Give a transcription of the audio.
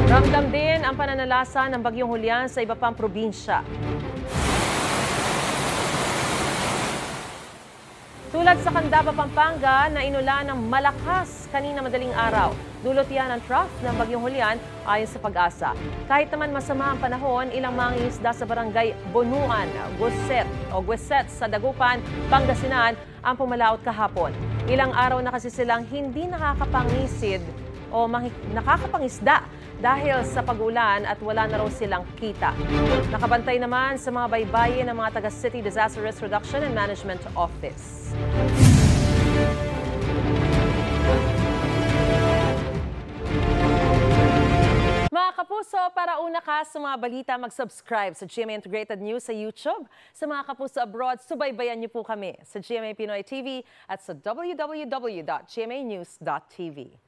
Ramdam din ang pananalasa ng bagyong Julian sa iba pang probinsya. Tulad sa Candaba, Pampanga na inulan ng malakas kanina madaling araw. Dulot yan ang trough ng bagyong Julian ayon sa Pag-asa. Kahit naman masama ang panahon, ilang mangingisda sa barangay Bonuan, Guset sa Dagupan, Pangasinan ang pumalaot kahapon. Ilang araw na kasi silang hindi nakakapangisid o nakakapangisda dahil sa pag-ulan at wala na raw silang kita. Nakabantay naman sa mga baybayin ng mga taga-City Disaster Risk Reduction and Management Office. Mga kapuso, para una ka sa mga balita, mag-subscribe sa GMA Integrated News sa YouTube. Sa mga kapuso abroad, subaybayan niyo po kami sa GMA Pinoy TV at sa www.gmanews.tv.